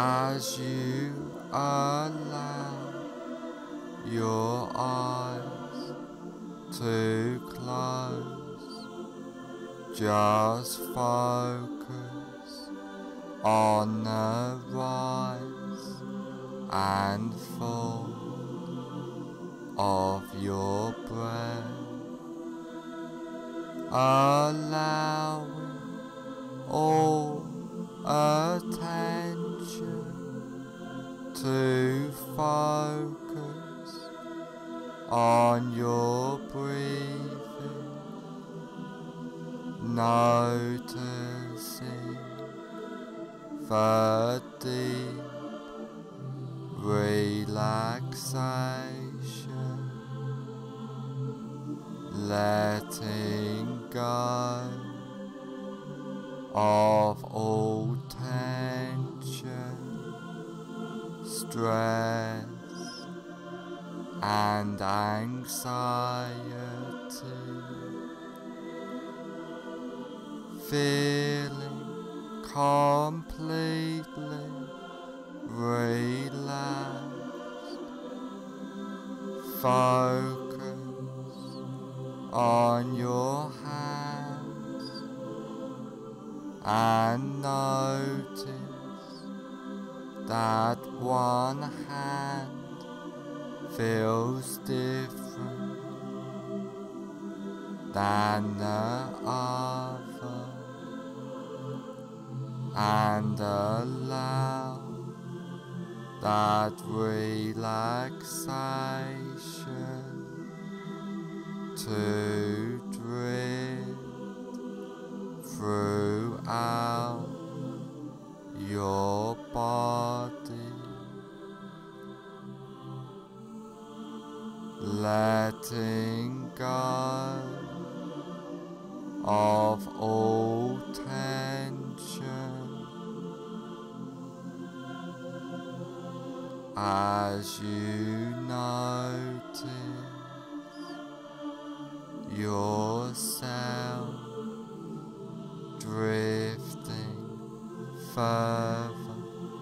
as you allow your eyes to close, just focus on the rise and fall of your breath, allowing all attention to focus on your breathing, noticing the deep relaxation, letting go of all tension, stress and anxiety, feeling completely relaxed. Focus on your hands and notice that one hand feels different than the other, and allow that relaxation to drift throughout your body, letting go of all tension as you notice yourself drifting further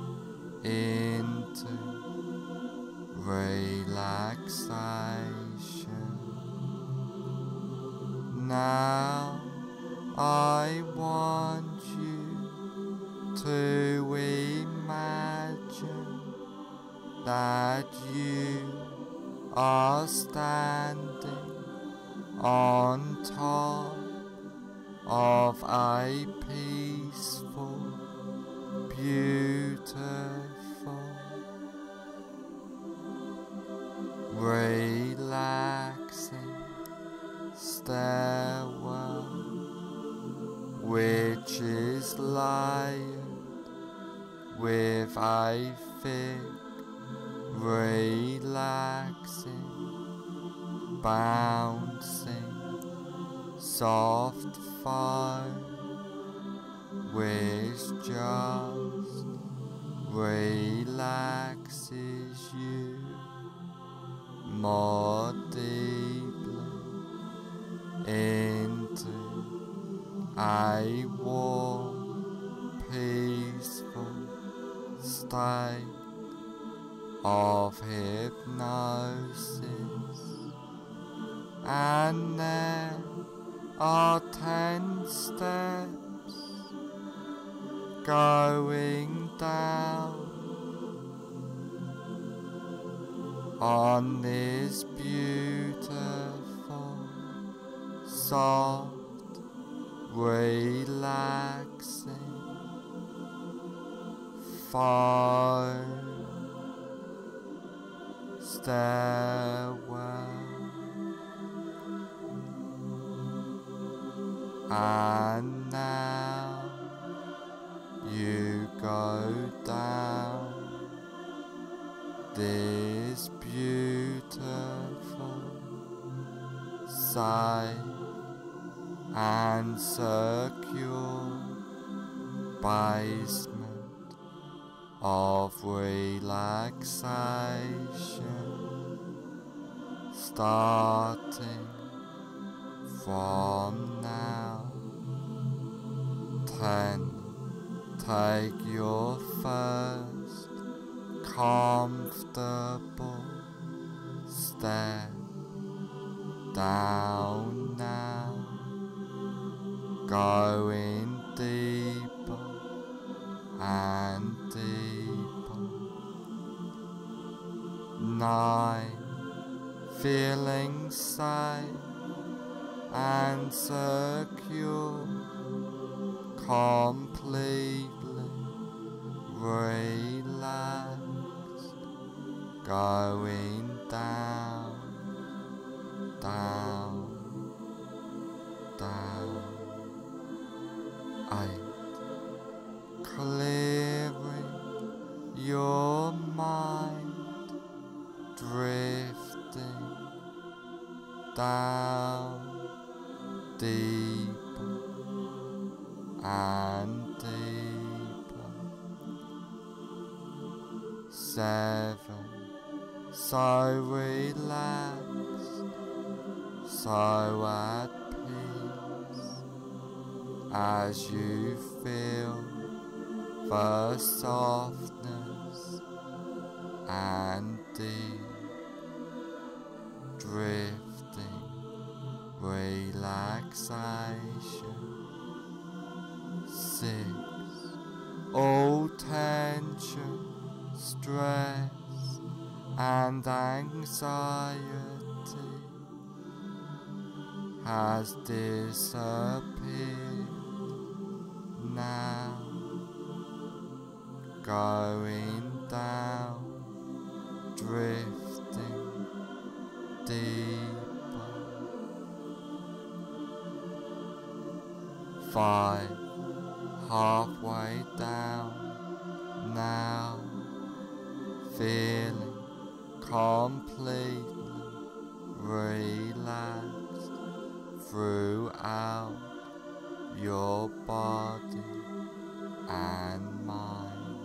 into relaxation. Now I want you to imagine that you are standing on top of a peaceful, beautiful, relaxing stairwell, which is layered with a thick, relaxing, bouncing, soft foam, which just relaxes you more deeply into a warm, peaceful state of hypnosis. And there are 10 steps going down on this beautiful, soft, relaxing foam stairwell, and now you go down this beautiful, safe and secure basement of relaxation, starting from now. 10. Take your first comfortable. Step down now, going deeper and deeper. 9, feeling safe and secure, completely relaxed, going down, down, down. 8, clearing your mind, drifting down, deeper and deeper. 7, so relaxed, so at peace, as you feel the softness and deep drifting relaxation. 6, all tension, stress and anxiety has disappeared now, going down, drifting deeper. 5, halfway down now, feeling completely relaxed throughout your body and mind.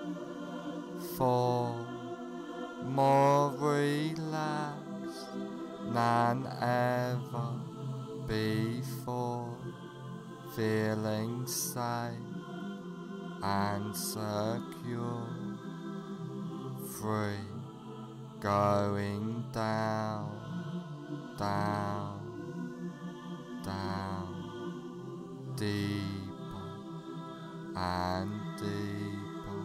4, more relaxed than ever before, feeling safe and secure. 3, going down, down, down, deeper and deeper.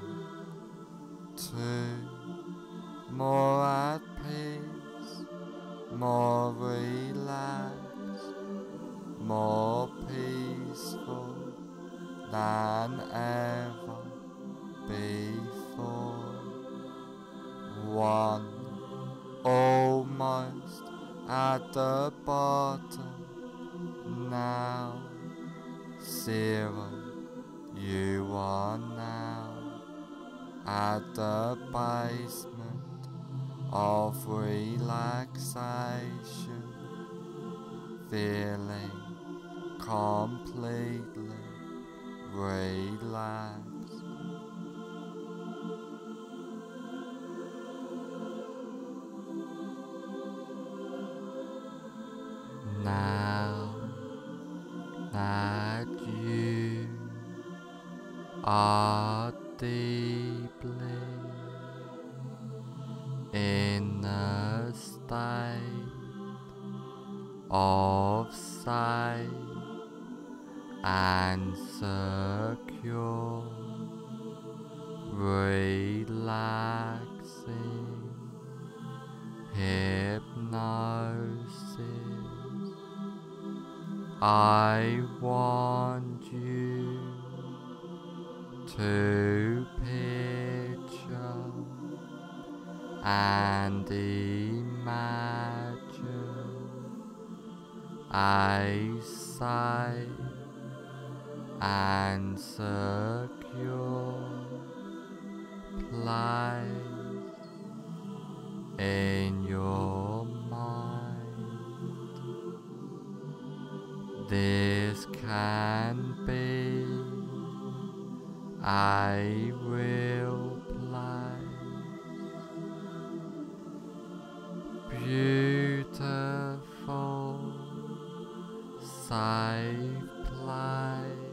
2, more at peace, more relaxed, more peaceful than ever before. 1, almost at the bottom now. 0, you are now at the basement of relaxation, feeling completely relaxed. Now that you are deeply in a state of safe and secure, relaxing hypnosis, I want you to picture and imagine a safe and secure place in your mind. This can be a real place, beautiful, safe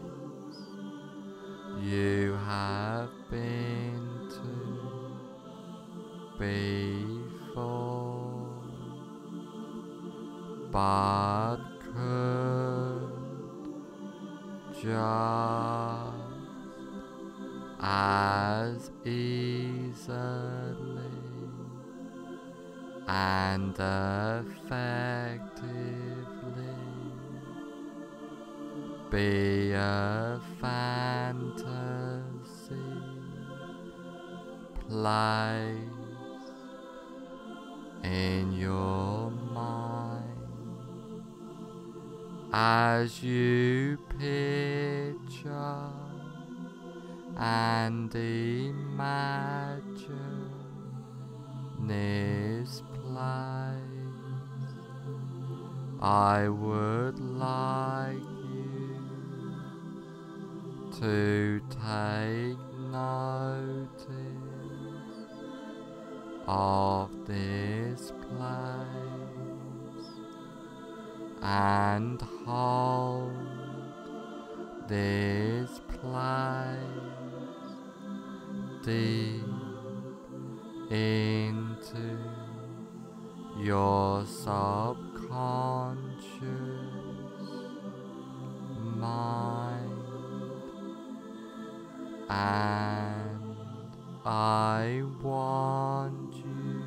place you have been to but could just as easily and effectively be a fantasy place in your mind as you picture and imagine this place. I would like you to take notice of this place and hold this place deep into your subconscious mind, and I want you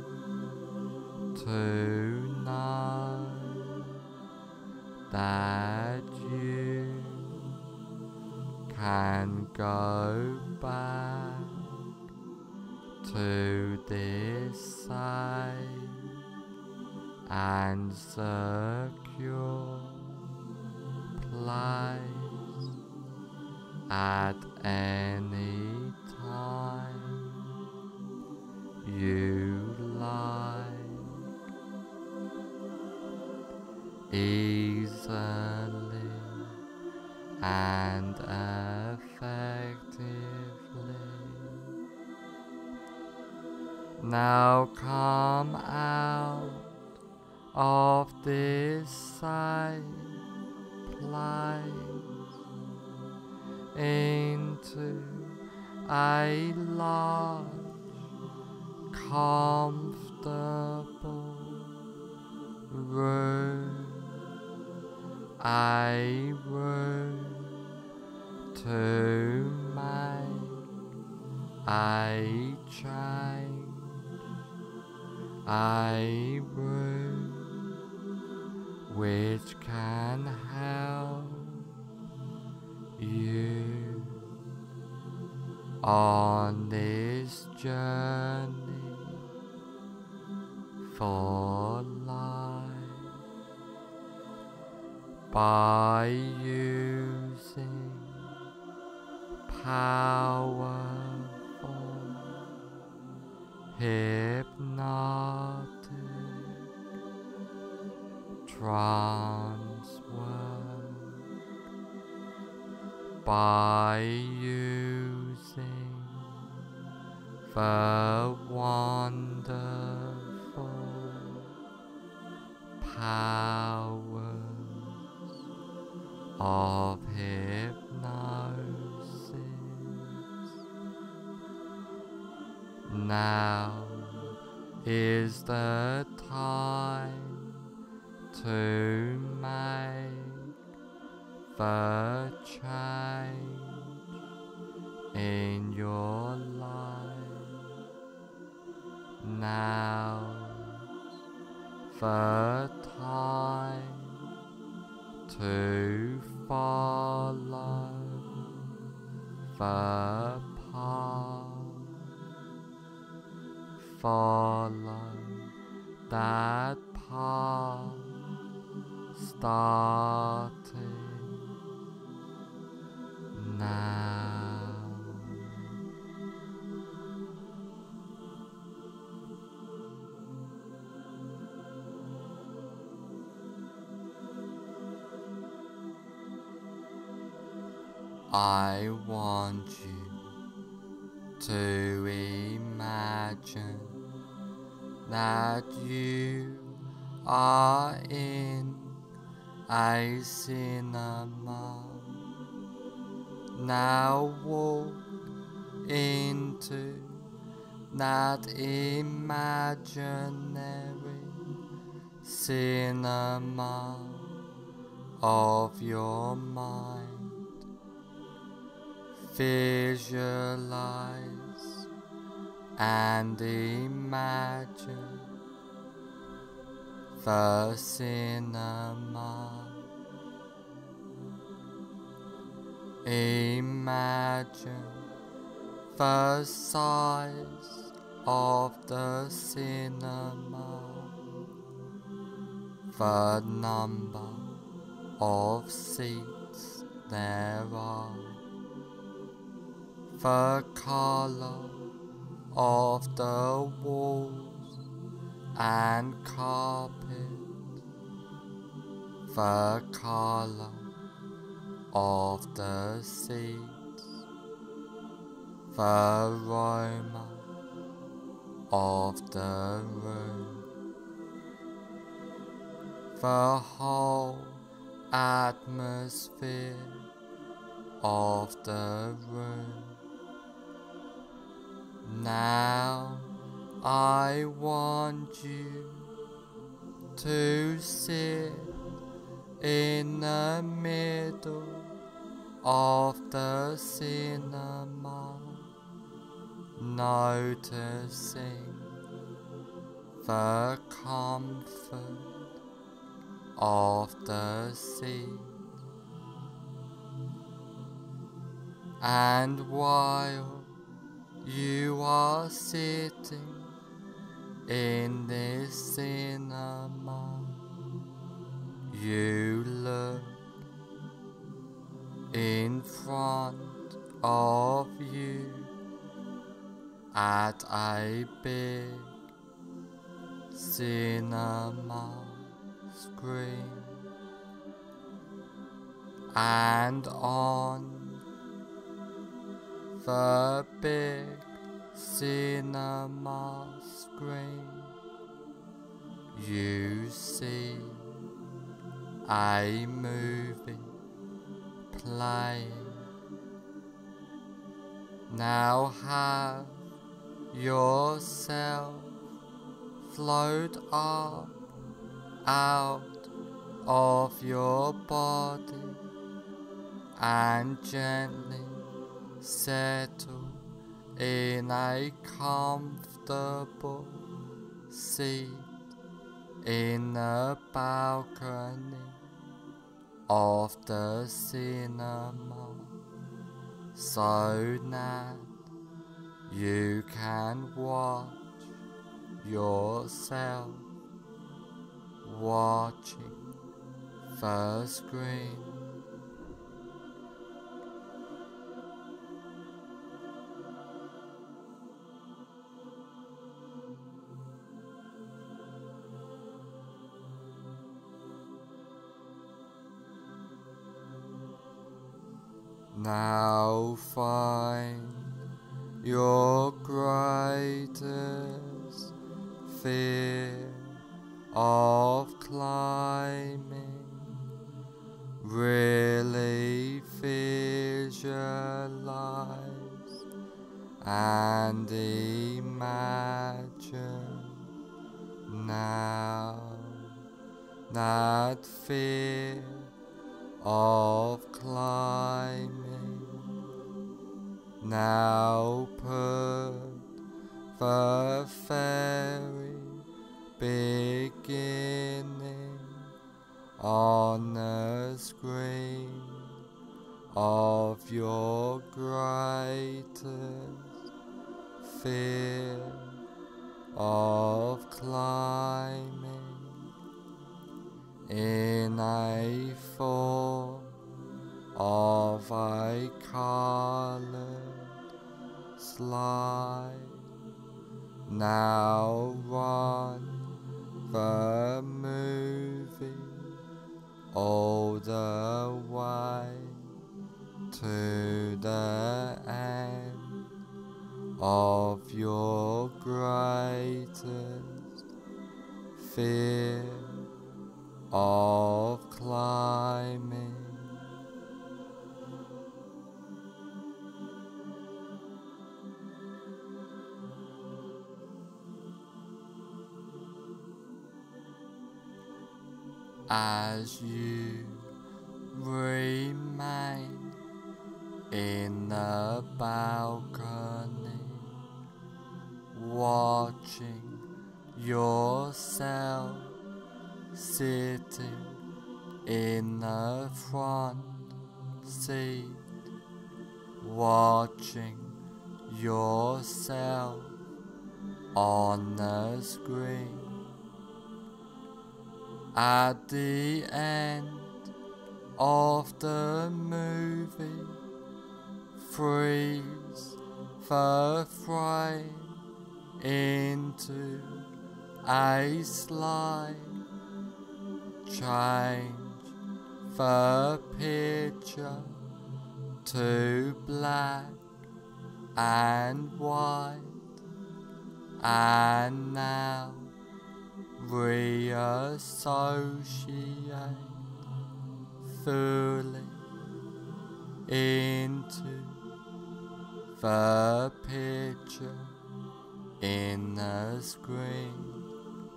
to know that you can go back to this safe and secure place at any time you like, easily and effectively. Now come out of this safe place into a large, comfortable room, a room to make a change, a room which can help you on this journey for life by using powerful hypnotic trance work, by using the wonderful powers of hypnosis. Now is the time to make the change in your life. Now's the time to follow the path, follow that path, starting now. I want you to imagine that you are in a cinema. Now walk into that imaginary cinema of your mind. Visualize and imagine the cinema. Imagine the size of the cinema, the number of seats there are, the color of the walls and carpet, the color of the seats, the aroma of the room, the whole atmosphere of the room. Now I want you to sit in the middle of the cinema, noticing the comfort of the seat. And while you are sitting in this cinema, you look in front of you at a big cinema screen, and on the big cinema screen you see a movie playing. Now have yourself float up out of your body and gently settle in a comfortable seat in the balcony of the cinema, so that you can watch yourself watching the screen. Now find your greatest fear of climbing. Really visualize and imagine now that fear of climbing. Now put the very beginning on the screen of your greatest fear of climbing in a form of a colored slide. Now run the movie all the way to the end of your greatest fear of climbing. as you remain in the balcony, watching yourself sitting in the front seat, watching yourself on the screen. At the end of the movie, freeze the frame into a slide, change the picture to black and white, and now reassociate fully into the picture in the screen.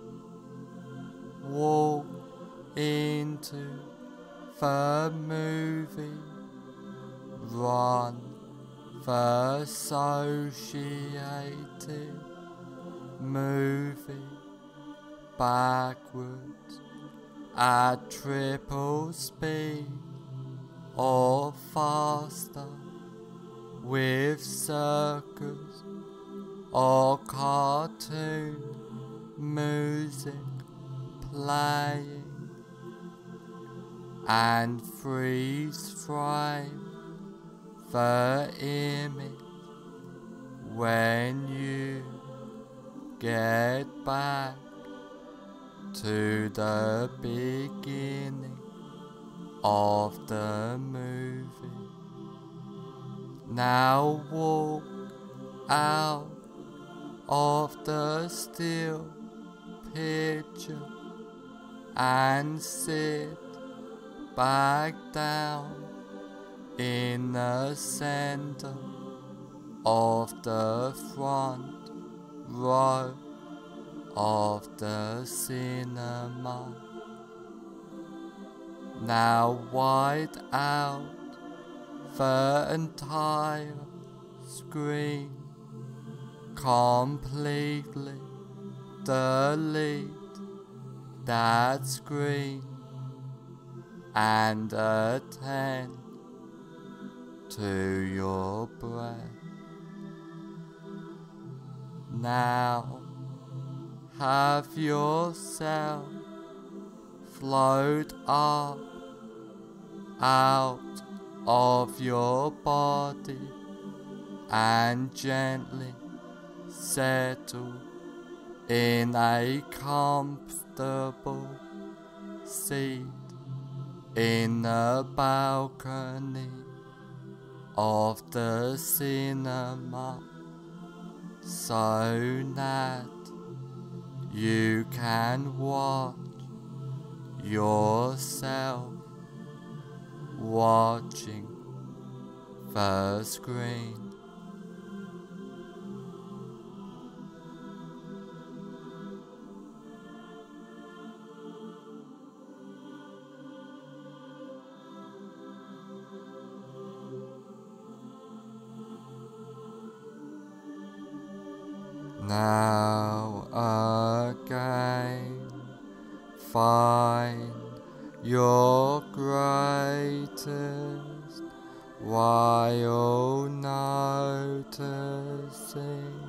Walk into the movie, run the associated movie backwards at triple speed or faster, with circus or cartoon music playing, and freeze frame the image when you get back to the beginning of the movie. Now walk out of the still picture and sit back down in the center of the front row of the cinema. Now white out the entire screen, completely delete that screen and attend to your breath. Now have yourself float up out of your body and gently settle in a comfortable seat in the balcony of the cinema, so that you can watch yourself watching the screen. Now again, find your greatest while noticing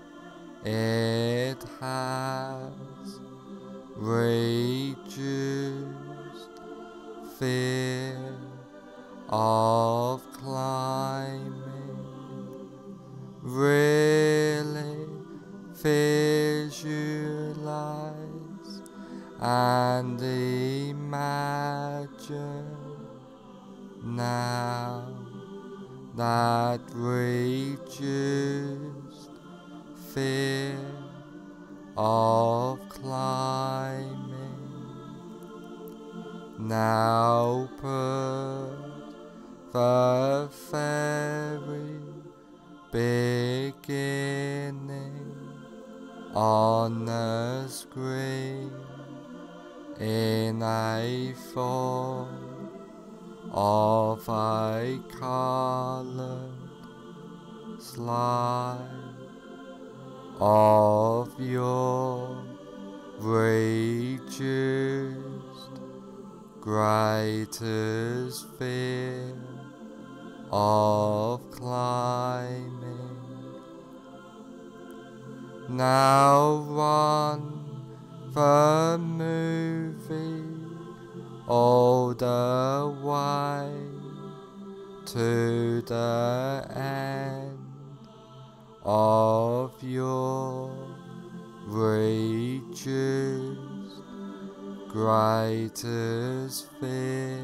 it has reduced fear of climbing. Really visualize and imagine now that reduced fear of climbing. Now put the very beginning on the screen in a form of a coloured slide of your reduced greater sphere of climbing. Now run the movie all the way to the end of your reduced greater sphere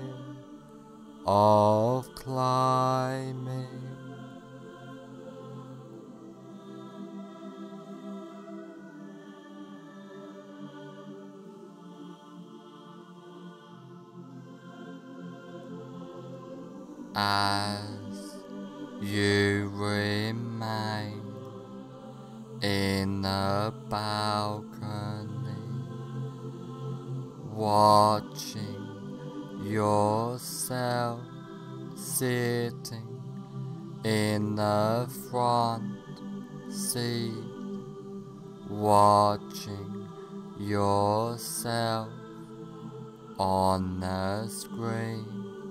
of climbing. As you remain in the balcony, watching yourself sitting in the front seat, watching yourself on the screen.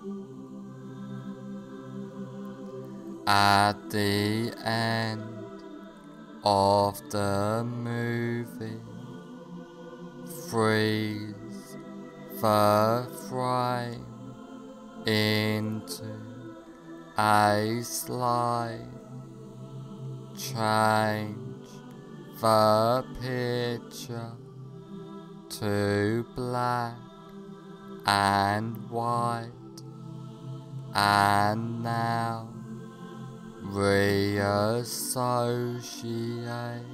At the end of the movie, freeze the frame into a slide, change the picture to black and white, and now reassociate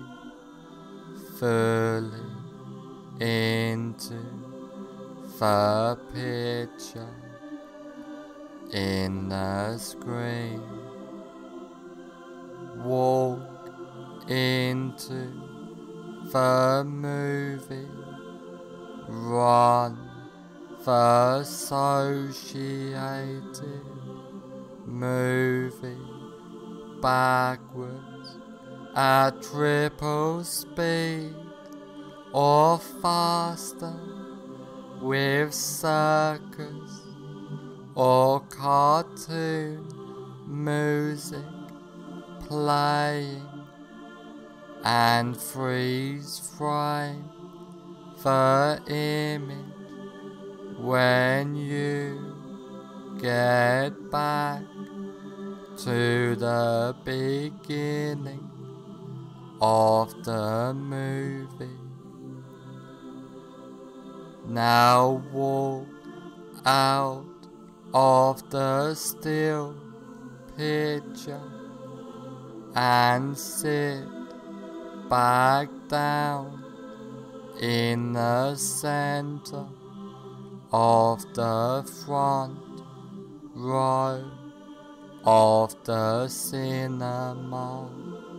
fully into the picture in the screen. Walk into the movie, run the associated movie backwards at triple speed or faster, with circus or cartoon music playing, and freeze frame the image when you get back to the beginning of the movie. Now walk out of the still picture and sit back down in the center of the front row of the cinema.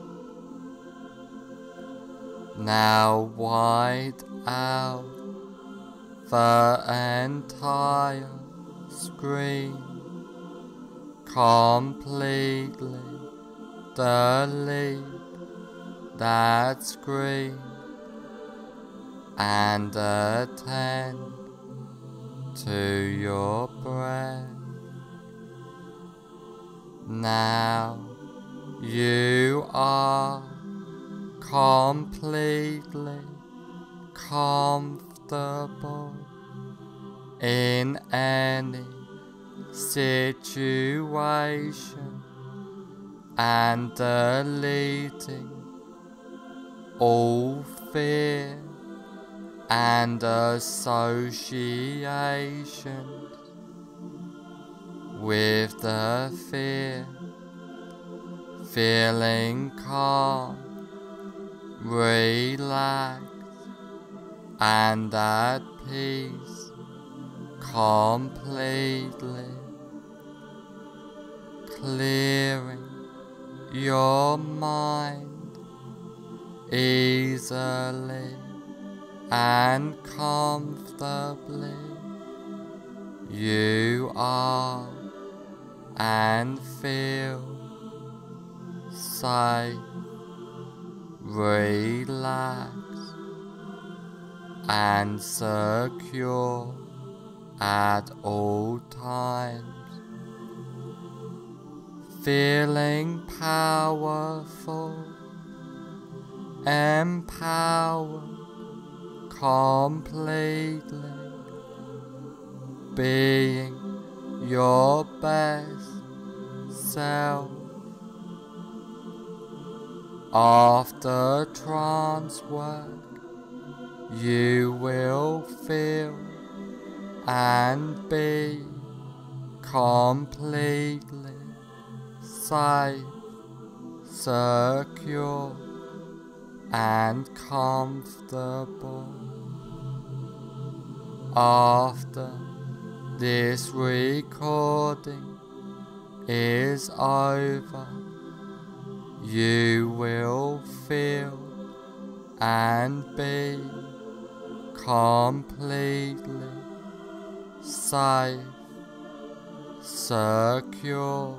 Now wide out the entire screen, completely delete that screen and attend to your breath. Now you are completely comfortable in any situation and deleting all fear and associations with the fear, feeling calm, relaxed, and at peace completely, clearing your mind easily and comfortably you are and feel safe, relaxed and secure at all times, feeling powerful, empowered completely, being your best self. After trance work, you will feel and be completely safe, secure and comfortable. After this recording is over, you will feel and be completely safe, secure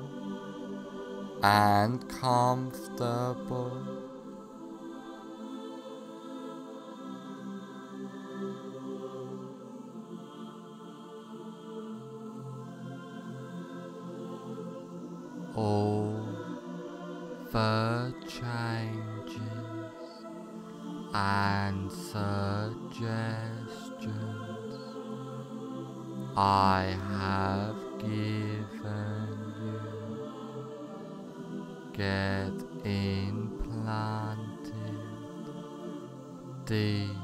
and comfortable. All the changes and suggestions I have given you get implanted deep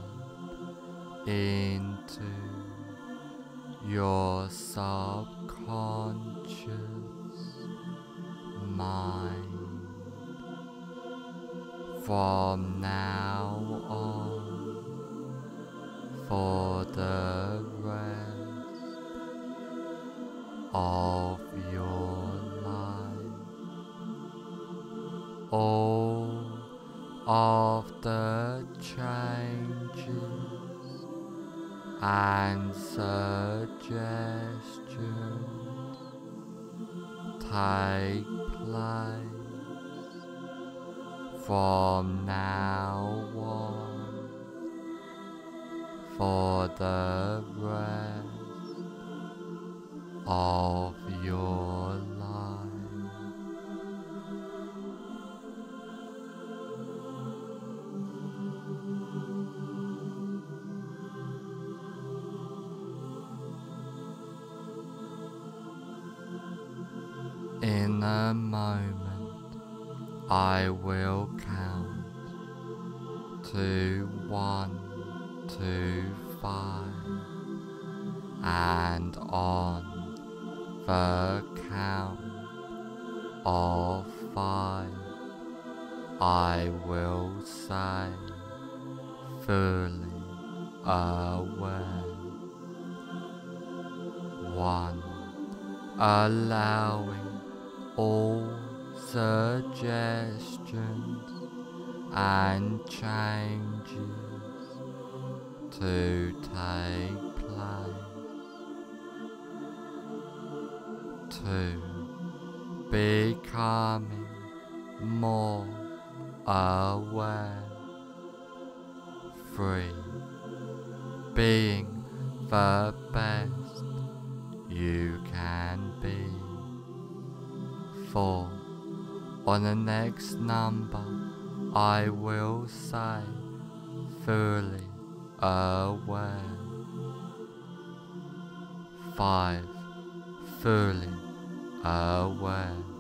into your subconscious mind. From now on, for the rest of your life, all of the changes and suggestions take place from now on, for the rest of your life. In a moment, I will count to 1 to 5, and on the count of 5, I will say, fully aware. 1. Allowing all suggestions and changes to take place. 2. Becoming more aware. 3. Being the best you can be. 4. On the next number, I will say, fully aware. 5. Fully aware.